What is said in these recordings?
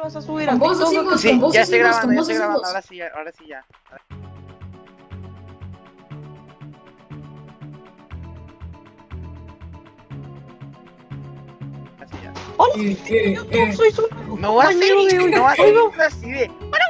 vas a subir Con a vos TikTok? decimos, Sí, con vos ya estoy decimos, grabando, con ya vos estoy grabando. decimos. Ahora sí ya. Así ya. Hola, YouTube, soy su No va a ser, compañero de hoy. no va a ser Oiga, así de.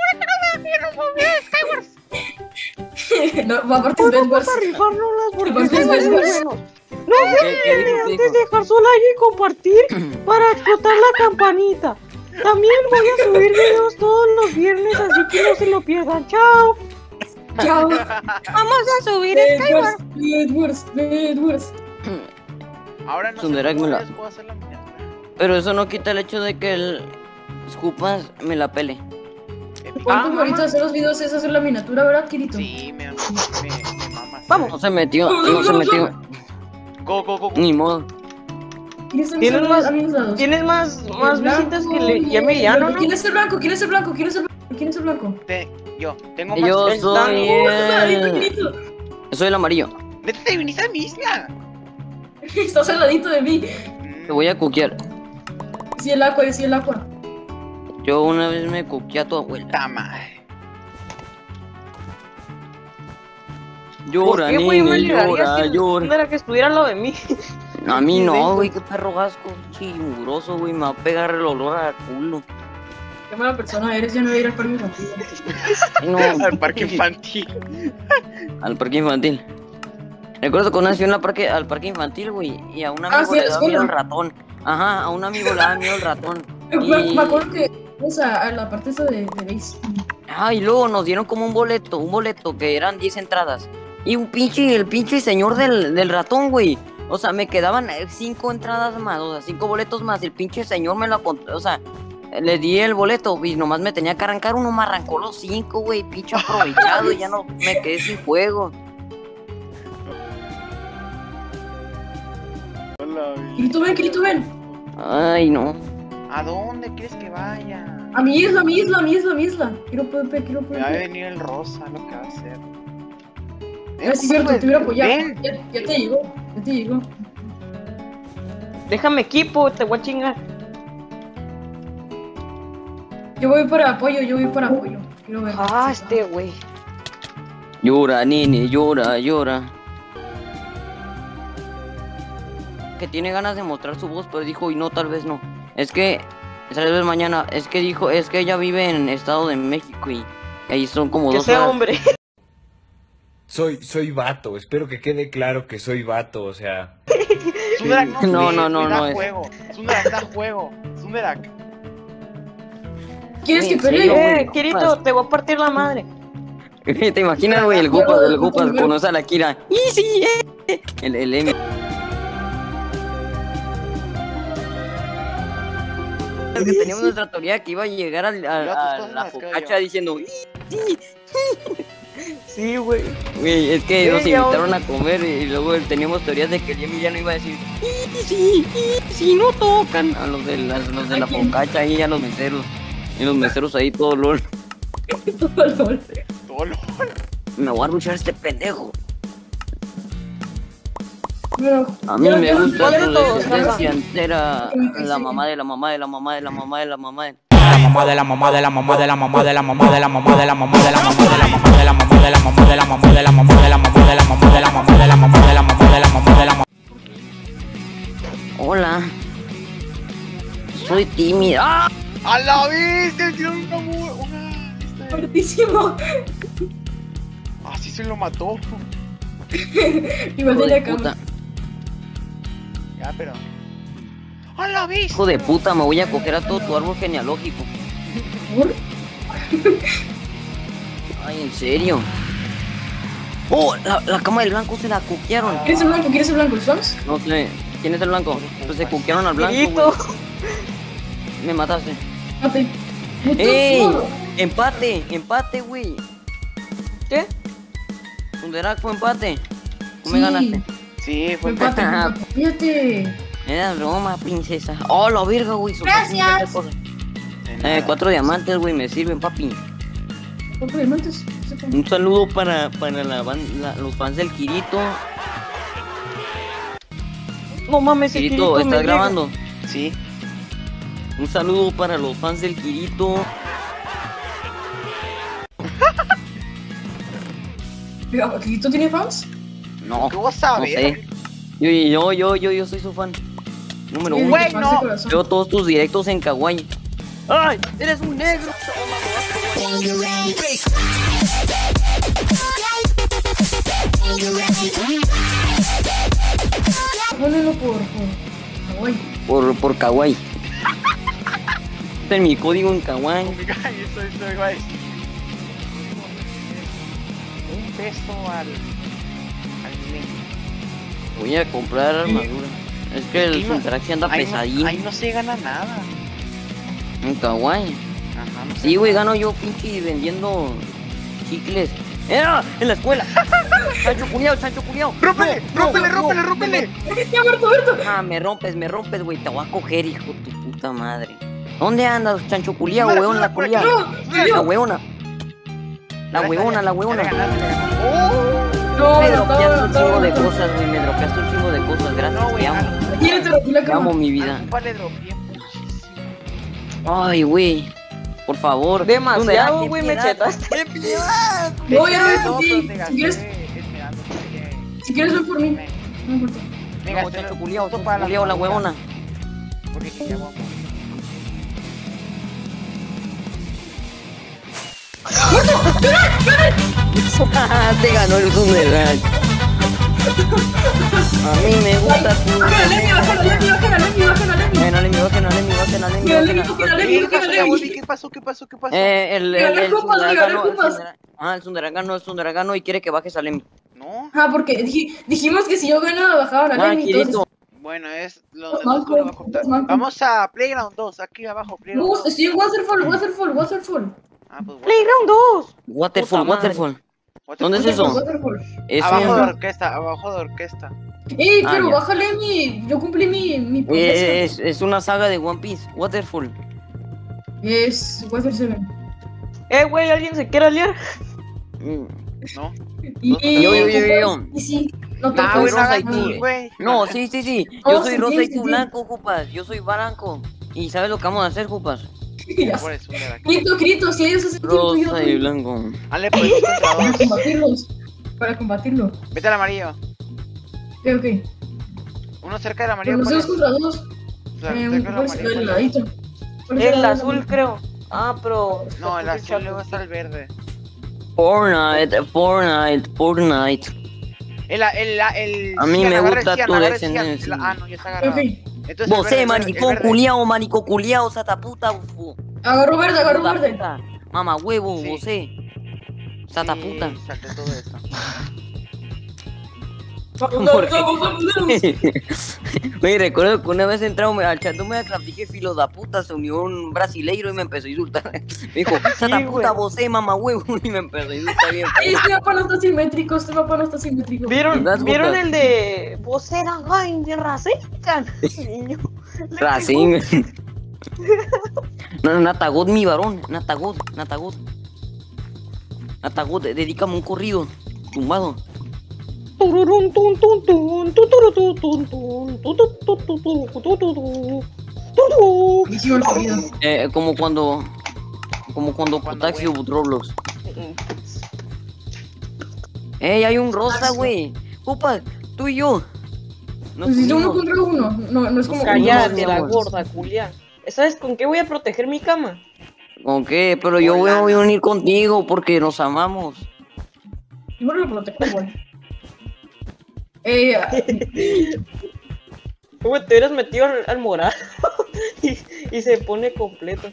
No, aparte es hoy vamos Bedwars. a rifárnoslas porque Aparte es somos muy Bedwars. buenos. No olviden antes dejar su like y compartir para explotar la campanita. También voy a subir videos todos los viernes, así que no se lo pierdan. Chao. Chao. Vamos a subir Bedwars. Ahora no sé Sunderak cómo me la- les puedo hacer la miniatura. Pero eso no quita el hecho de que el Scupas me la pele. ¿Cuánto favorito de hacer los videos es hacer la miniatura, verdad, Kirito? Sí, me mama. Vamos. No se metió. Go. Ni modo. ¿Quiénes son ¿Tienes mis más- amigos lados? Tienes más visitas que le llame ya, ¿no? ¿Quién es el blanco? ¿Quién es el blanco? Yo tengo más. Yo el soy Saladito, el... Kirito. Yo soy el amarillo. Neta, te viniste a mi isla. Estás al ladito de mí. Te voy a cuquear. Sí, el agua. Yo una vez me cuqueé a tu abuela. Puta madre. Llora, ¿Por qué, güey? Me nene, alegarías llora. que era que estuviera al lado de mí. A mí Sí, no, sí. güey, qué perro gasco. Chimuroso, güey, me va a pegar el olor a culo. Qué mala persona eres, ya no voy a ir al parque infantil. Ay, no. Al parque infantil. Al parque infantil. Recuerdo que una vez fui al parque infantil, güey, y a un amigo sí, a le la daba miedo el escuela. ratón. Ajá, a un amigo le daba miedo el ratón. Me acuerdo que fuimos a la parte esa de base. Y luego nos dieron como un boleto que eran 10 entradas. Y el pinche señor del ratón, güey. O sea, me quedaban 5 entradas más, o sea, 5 boletos más. El pinche señor me lo contó, o sea, le di el boleto y nomás me tenía que arrancar uno, me arrancó los 5, güey, pinche aprovechado, y ya no me quedé sin juego. Kirito, ven. Ay, no. ¿A dónde quieres que vaya? A mi isla. Quiero Pepe. Me va a venir el rosa, lo que va a hacer. Sí, cierto, te hubiera apoyado. Ven. Ya te llegó. Déjame equipo, te voy a chingar. Yo voy para apoyo. Quiero ver. Este güey. Llora, nene, llora. Que tiene ganas de mostrar su voz, pero dijo, y no, tal vez no. Es que, tal vez mañana, es que ella vive en Estado de México y ahí son como Que 2 sea horas. hombre. Soy vato, espero que quede claro que soy vato, o sea. Sunderak, No, da es- juego. Sunderak, da juego. Sunderak. ¿Quieres que ¿En serio, pelee? güey? Kirito, te voy a partir la madre. ¿Te imaginas, güey? El Gupas conoce a la Kira. ¡Y sí, El Emi. Que teníamos nuestra teoría que iba a llegar a la focacha diciendo ¡Y sí! Sí, güey. Güey, es que nos Sí, ya, invitaron a comer y luego teníamos teorías de que el Emi ya no iba a decir ¡Y sí, no tocan! A los de la focacha ahí, a los meseros. Y los meseros ahí todo lol. Todo lo. Me voy a rushar a este pendejo. Bueno, A mí me gusta ¿cuál de tu todos, descendencia Rafa? entera. La mamá de la mamá de la mamá de la mamá de la mamá de... Hola. Soy tímida. ¡Ah! ¡A la vez! ¡Te tiró una fuertísimo. Así se lo mató. Igual Hijo de la de cama. puta. Ya, pero. ¡A la vez! Hijo de puta, me voy a coger a todo tu árbol genealógico. Ay, en serio. Oh, la cama del blanco se la cuquearon. ¿Quieres el blanco? ¿Sabes? No sé. ¿Quién es el blanco? Pues se cuquearon al blanco. Kirito. Güey. Me mataste. Mate. ¡Ey! Empate, güey. ¿Qué? Sunderak fue empate. Tú me Sí. ganaste. Sí, fue Empate. Fíjate. Era broma, princesa. Oh, la verga, güey. Gracias. 4 diamantes, güey, me sirven, papi. ¿Cuántos diamantes? Un saludo para los fans del Kirito. No mames, el Kirito, Kirito ¿estás me grabando? Sí. Un saludo para los fans del Kirito. ¿Kirito tiene fans? No, ¿Qué vas a no ver? sé. Yo soy su fan. Número Sí, uno. Güey, fans de no. corazón. Veo todos tus directos en Kawaii. ¡Ay! ¡Eres un negro! Pónelo por Kawaii. Por Kawaii. Este es mi código en Kawaii. Eso iba a decir. Un peso al link. Voy a comprar armadura. Es que el Suntraxi anda pesadín. Ahí no se gana nada. En Kawaii. Ajá, no sé. Sí, güey, gano yo pinche vendiendo chicles. ¡Era! ¡En la escuela! ¡Chancho culiao, chancho culiao! ¡Rómpele! No, ¡Rómpele, no, rómpele, no, rómpele! ¡Ya, Berto! Ah, me rompes, güey. Te voy a coger, hijo de tu puta madre. ¿Dónde andas, chancho culiao, Súbela, weón? La súbela por culiao. aquí. La weona. La weona. No, Me no, dropeaste un chingo de no. cosas, güey. Me dropeaste un chingo de cosas. Gracias, No, güey, te amo. Aquí te rompí la Te cama. amo, mi vida. Vale, dropeé muchísimo. Ay, güey. Por favor. Demasiado, Ten güey, me piedad. chetaste. ¡Ten piedad! No, ya Es que no todo sí. donde Si gasté quieres, esperando que- si quieres ven por mí. Me- No importa. me No, gasté chancho el culiao, punto chancho para culiao, la armadura, huevona. Porque ya vamos. Te ganó el Sunderland. A mí me gusta tu. Bájala, Lemmy, bájala, Lemmy. No le mi Mira, Lemmy, bájala, Lemmy, bájala, Lemmy. ¿Qué pasó? Regalé copas, regalé copas. El Sunderagano y quiere que bajes a Lemmy. No. Ah, porque dijimos que si yo ganaba bajaban a Ah, Lemmy, entonces... Kirito. Bueno, es lo Dos demás mancos, lo va a contar. dos mancos. Vamos a Playground 2, aquí abajo, Playground No, 2. estoy en Waterfall. Ah, pues bueno. Playground 2. Waterfall. ¿Dónde es eso? Waterfall. Es Abajo de un- orquesta. Ey, Ah, pero ya. baja Lemmy. Yo cumplí mi promesa. es una saga de One Piece. Waterfall. Es Water 7. Güey, ¿alguien se quiere aliar? Mm. ¿No? Y Yo. Y sí, no te Ah, soy güey, no rosa hagas y tú, así, güey. No, sí. No, Yo soy sí, rosa y sí, tú sí. blanco, Jupas. Yo soy blanco. ¿Y sabes lo que vamos a hacer, Jupas? Ya Por sé. eso, mira, aquí. Grito, si ellos hacen tiempo, yo Rosa y blanco. Dale, pues, contra para dos. combatirlos. Para combatirlo. Vete al amarillo. Ok. Uno cerca del Pero amarillo. los ¿cuál dos es? contra dos. O sea, cerca del ¿Cuál es amarillo, el ¿cuál es? ladito? ¿Cuál es El lado? azul, creo. Ah, pero... No, el azul luego está el verde. Fortnite. El A mí Cian, me agarra el gusta Cian, tu agarra el Cian. descendencia. Ah, no, ya está agarrado. Ok. Entonces, Vos, el maricón verde. manico culiao, sata puta. Agarró verde, agarró Puta verde. puta. Mamá huevo, Sí. vosé. Sata Sí, puta. salté todo eso. ¿Por Oye, recuerdo que una vez entramos al chat de Minecraft, dije filo da puta, se unió un brasileiro y me empezó a insultar. Me dijo, sata Sí, puta, güey. vosé, mamá huevo, y me empezó a insultar bien. Ay, este mapa no está simétrico, ¿Vieron ¿Das ¿vieron botas? el de... Vos eras ay, de racista? Niño. Racing. No, Natagod, mi varón. Natagod. Dedícame un corrido. Tumbado. Tururún, tun, tun, tun, tuturutun, tun, tun, tututututututututu. Tutu. Hicimos el corrido. Como cuando Cuando Potaxi güey. o Roblox. Hay un rosa, güey. Opa, tú y yo. Nos Pues hice uno unimos. contra uno. No es como. Cállate, la amor. gorda, Julia. ¿Sabes con qué voy a proteger mi cama? ¿Con qué? Pero yo voy a unir contigo porque nos amamos. Yo lo protejo igual. Güey, te hubieras metido al morado y se pone completo.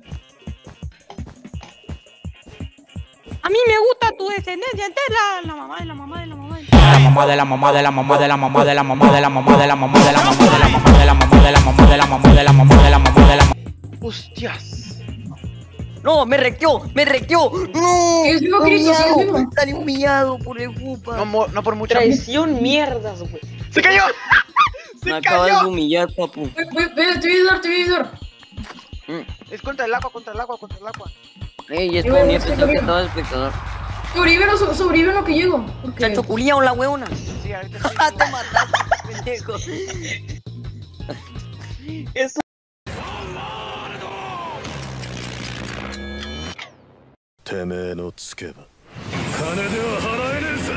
A mí me gusta tu descendencia entera, la mamá de la mamá de la mamá de la La mamá de la mamá de la mamá de la mamá de la mamá de la mamá de la mamá de la mamá de la mamá de la mamá de la mamá de la mamá de la mamá de la mamá de la mamá. ¡Hostias! No, me recteó. No. Es vivo, Cristo, sí, es vivo. Salí humillado por el Jupa. No por mucho. Traición mierdas, güey. ¡Se cayó! Me ¡Se acabas de cayó! humillar, papu. Ve, te voy a ayudar. Es contra el agua. Ey, es Y tu bueno, nieto, sí, es el que bien. estaba de espectador. Sobrevive en lo que llego. Porque... Chancho culiao, la huevona. Sí, ahorita estoy Ah, vivo. te mataste, pendejo. Eso てめえのつけば金では払えねえさ。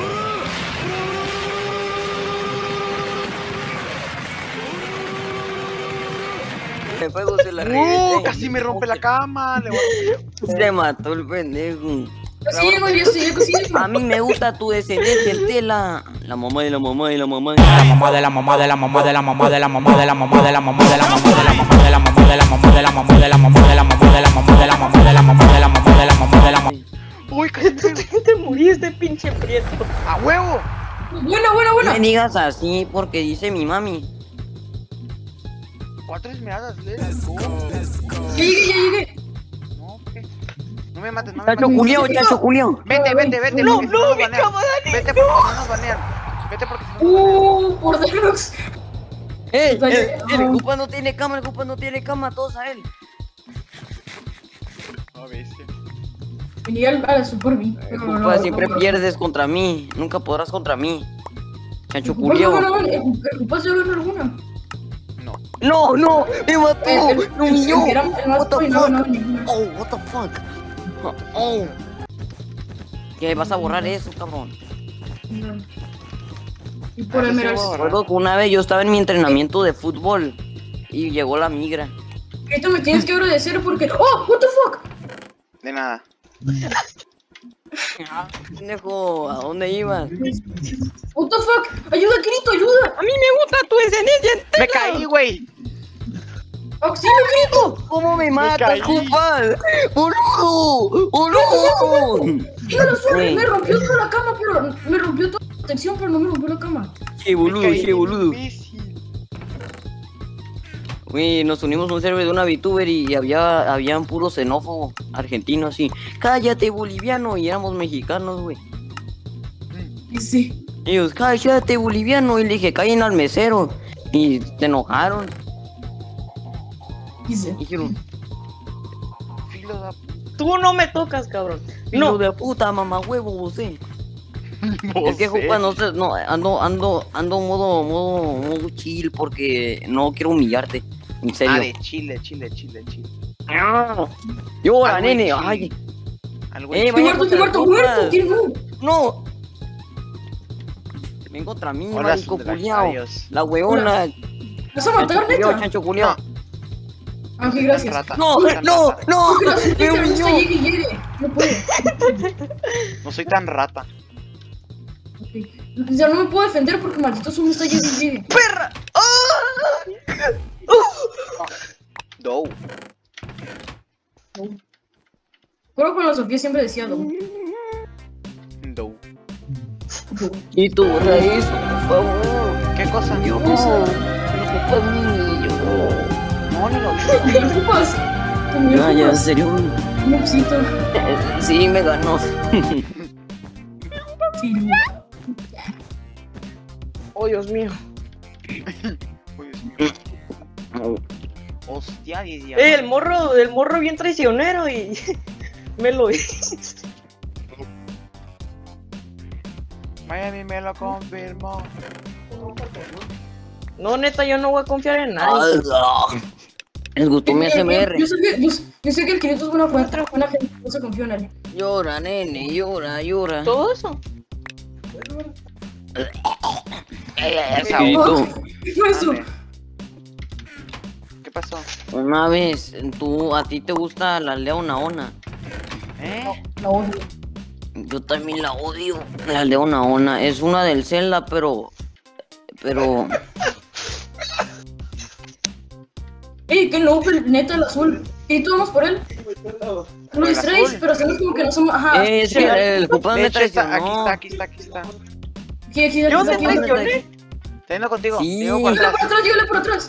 Luego se la regresé. Casi me rompe la cama. Le voy a... Se mató el pendejo. Sí, güey, yo sí, A mí me gusta tu descendencia, Estela. La mamá de la mamá de la mamá. La mamá de la mamá de la mamá de la mamá de la mamá de la mamá de la mamá de la mamá de la mamá de la mamá de la mamá de la mamá de la mamá de la mamá de la mamá de la mamá de la mamá de la mamá de la mamá de la mamá. Uy, casi Te moriste, pinche prieto. ¡A huevo! Buena. No me digas así porque dice mi mami. 4 esmeraldas, Ya llegué. No, ¿qué? No me mates, no me Chacho mates. Julio, Chacho Julio. Vete. No, porque si no, nos mi banean. cama, Dani. Vete porque si no nos banean. Vete porque si no nos banean. Por Deluxe. El Cupa no tiene cama, el Cupa no tiene cama, todos a él. No, bestia. Venía al Super B. Cupa, siempre pierdes contra mí, nunca podrás contra mí. Chacho El Julio. Cupa se ve alguna. No. No, me mató, me humilló. What the No, fuck? Oh, what the fuck? Oh. ¿Qué? ¿Vas a borrar eso, cabrón? Y por Emerald. Recuerdo que una vez yo estaba en mi entrenamiento de fútbol y llegó la migra. Esto me tienes que agradecer porque. ¡Oh! ¿What the fuck? De nada. Pendejo, ¿a dónde ibas? What the fuck? Ayuda, Kirito, ayuda. A mí me gusta tu descendencia. Me caí, güey. Auxilio, Kirito. ¿Cómo me matas, caí. Cupa? ¡Boludo! ¡Boludo! Mira la suerte, me rompió toda la cama, pero me rompió toda la protección, pero no me rompió la cama. Che, boludo, Me caí, che, boludo. imbécil. Güey, nos unimos a un server de una VTuber y habían puro xenófobo argentino así. Cállate, boliviano, y éramos mexicanos, güey. Y sí. Y ellos, cállate, boliviano, y le dije, callen al mesero. Y se enojaron. Y sí. Dijeron, Filo da... Tú no me tocas, cabrón. hijo No. de puta, mamá huevo, vos. Es que, Vos, Jupa, no sé, no, ando modo chill porque no quiero humillarte. En serio. Ah, de Chile. Llora, Ah, güey, nene, chill. ay. Al güey. Vaya Estoy contra el muerto, Cupa. ¿quién no? No. Ven contra mí, Hola, marico Sundra, culiao. adiós. La huevona. ¿Vas a matar, neta? Chancho culiao. Ah, ok, gracias. Rata. No, Tan no, rata. no. Gracias, Me me humilló. gusta, llegue. No puede. No soy tan rata. Ok. Ya no me puedo defender porque maldito Zoom está llegue. ¡Perra! Dow. Creo que con la Sofía siempre decía no. Dow. Y tu raíz, por favor. ¿Qué cosa? Yo no soy niño. No, ni lo vi. ¿Qué ocupas? Ya, en serio. Un besito. Sí, me ganó. Sí. Oh, Dios mío. Uy, Dios mío. Hostia, 10 días. El morro bien traicionero y me lo hizo. Miami me lo confirmó. No, neta, yo no voy a confiar en nadie. Les gustó mi SMR. Yo sé que el 500 es buena fuente, buena gente, no se confía en él. Llora, nene, llora. Todo eso. Esa Sí, hoja. tú. No eso. Ande. ¿Qué pasó? Una vez, a ti te gusta la leona. La odio. Yo también la odio. La leona. Es una del Zelda, pero. Ey, que no, neta, el azul. ¿Y tú vamos por él? Lo el distraes, azul. pero hacemos como que no somos. Ajá. Es que el Cupa De me hecho, está, traicionó. aquí está. Aquí, Yo te aquí. traicioné. Está yendo contigo. Sí. Te digo por Llévale atrás. por atrás, llévale por atrás.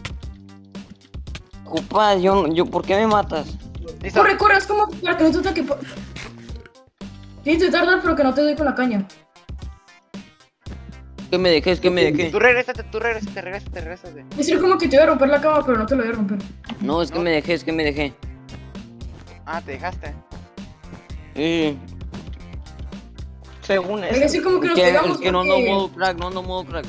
Cupa, yo, ¿por qué me matas? Listo. Corre, es como para que no te ataque. Tienes que tardar, pero que no te doy con la caña. ¿Qué me dejé? Tú regrésate. Es decir, como que te voy a romper la cama, pero no te lo voy a romper. No, es que me dejé. Ah, te dejaste. Según Hay que eso. decir como que nos Es pegamos. que no ando porque- modo crack.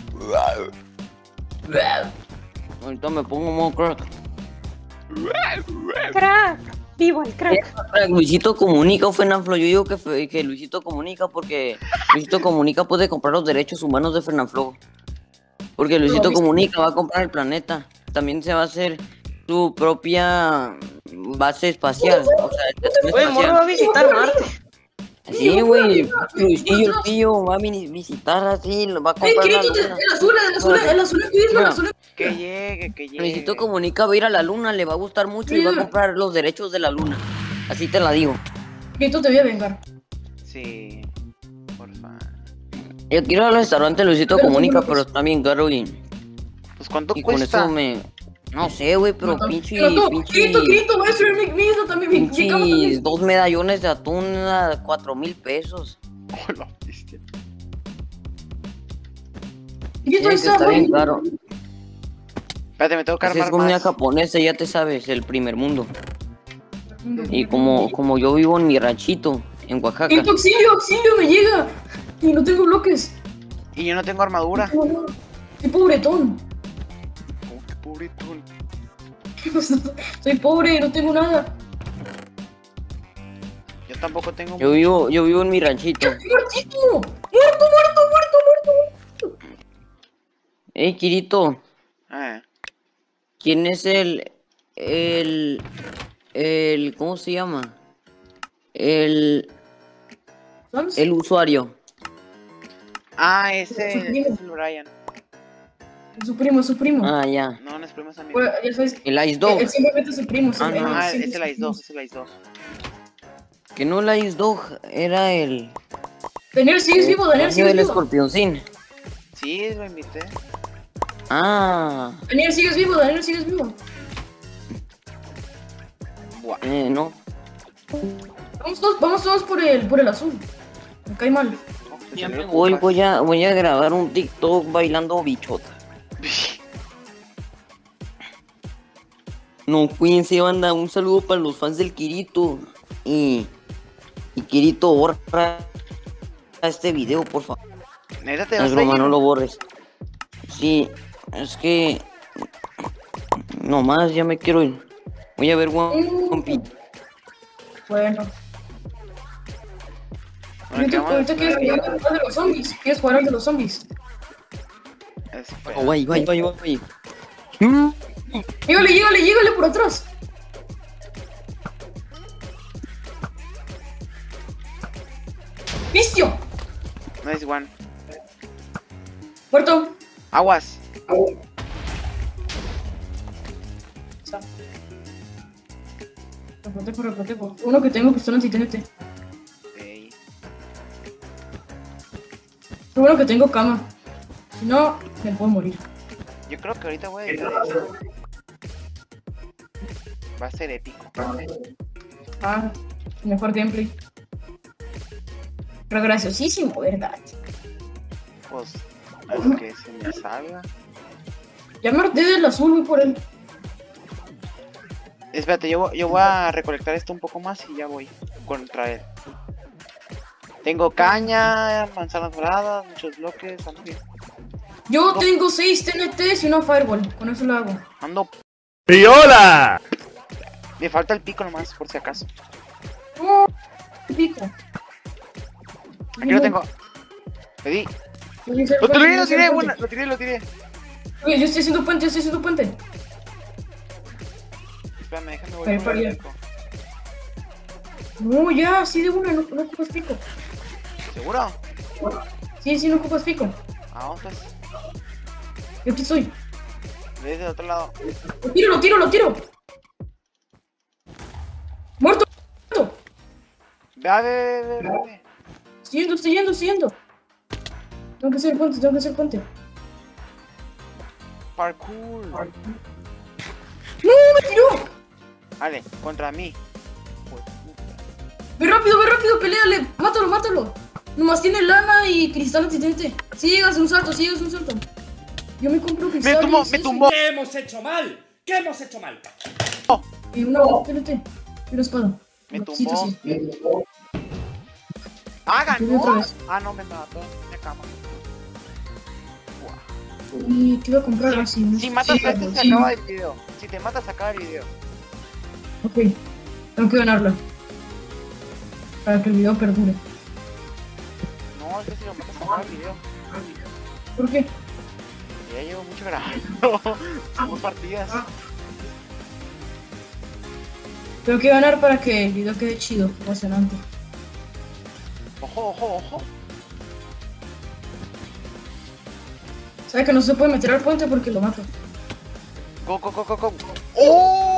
Ahorita me pongo modo crack. Crack. Viva el crack. Luisito Comunica o Fernanfloo. Yo digo que Luisito Comunica porque Luisito Comunica puede comprar los derechos humanos de Fernanfloo. Porque Luisito Comunica va a comprar el planeta. También se va a hacer su propia base espacial. O sea, Oye, el morro va a visitar Marte. Sí, güey. Luisillo, el tío, va a visitar así, lo va a comprar la Quirito, luna. el azul es tuyo, el azul es Que llegue. Luisito Comunica va a ir a la luna, le va a gustar mucho y va a comprar los derechos de la luna. Así te la digo. Quirito, te voy a vengar. Sí. Porfa. Yo quiero ir al restaurante Luisito Comunica, pero está bien caro y Pues ¿cuánto con cuesta? eso no sé, güey, pero pinche... Quirito, voy a subir mi eso también. Mi cama también. Pinches 2 medallones de atún a 4,000 pesos. Oh, la bestia. Quirito, ahí Sí, que está bien caro. Espérate, me tengo que Esa es armar comida más. japonesa, ya te sabes, el primer mundo. Y como yo vivo en mi ranchito, en Oaxaca. Quirito, auxilio, me llega. Y no tengo bloques. Y yo no tengo armadura. Soy pobretón. Oh, qué pobretón. Soy pobre, no tengo nada. Yo tampoco tengo. Yo vivo en mi ranchito. ¡Muertito! ¡Muerto! Kirito, Eh. ¿quién es ¿cómo se llama? El ¿Sabes? usuario. Ah, ese es el Brian. Su primo. Ah, ya. No, no es primo, es amigo. Pues, ya sabes, El Ice Dog. él simplemente es su primo. Ah, no. Ah, siempre es el Ice 2, es el Ice 2. Que no el Ice Dog, era el... Daniel, ¿sigues vivo? Daniel, el ¿sigues del vivo? escorpioncín. Sí, lo invité. Ah, Daniel, ¿sigues vivo? Buah. no. Vamos todos por el azul. Me cae mal. Ya me voy a grabar un TikTok bailando bichota. No, cuídense, banda. Un saludo para los fans del Kirito. Y Kirito, borra este video, por favor. Neta, te No vas es a broma, ir. no lo borres. Sí, es que... Nomás, ya me quiero ir. Voy a ver One Piece. Bueno. Bueno, ¿qué vamos a Ahorita quieres hacer? jugar al de los zombies. ¿Quieres jugar al de los zombies? Espera. Oh, vaya. Llégale por atrás. ¡Pistio! Nice one. Muerto. Aguas. Reprotejo. Uno que tengo pistola anti-TNT. Ey. Qué bueno que tengo cama. Si no, me puedo morir. Yo creo que ahorita voy a editar eso. Va a ser épico. Ah, mejor gameplay. Pero graciosísimo, ¿verdad? Pues, a lo que se me salga. Ya me harté del azul, voy por él. Espérate, yo voy a recolectar esto un poco más y ya voy contra él. Tengo caña, manzanas doradas, muchos bloques, ando bien. Yo tengo 6 TNTs y una Fireball. Con eso lo hago. Ando. ¡Viola! Me falta el pico nomás, por si acaso. No, pico. Aquí lo tengo. Le di. Lo tiré, bueno, lo tiré. Oye, yo estoy haciendo puente, Espérame, déjame Ahí, volver para el allá. pico. No, ya, sí de una, no ocupas pico. ¿Seguro? Sí, no ocupas pico. Ah, vamos pues. Yo aquí estoy. Desde el otro lado. Lo tiro. Muerto. Ve. Estoy yendo. Tengo que hacer puente. Parkour. ¡No, me tiró! Vale, contra mí. Pues, Ve rápido, peleale. Mátalo. Nomás tiene lana y cristal anti-TNT. Sigas un salto. Yo me compro cristal. me tumbó. ¿Qué hemos hecho mal? Y una TNT. Y una espada. Me Sí, tumbó. sí. ¡Ah, Tuve otra ganó! vez. Ah, no, me mató. Me cama. Y te iba a comprar así. Si matas a este, se acaba el video. Si te matas, se acaba el video. Ok. Tengo que ganarla. Para que el video perdure. No, es que si lo matas se acaba el video. ¿Por qué? Ya llevo mucho grabando. 2 partidas. Tengo que ganar para que el video quede chido, emocionante. Ojo, ojo, ojo. ¿Sabe que no se puede meter al puente porque lo mato? Go, go, go, go, go. ¡Oh!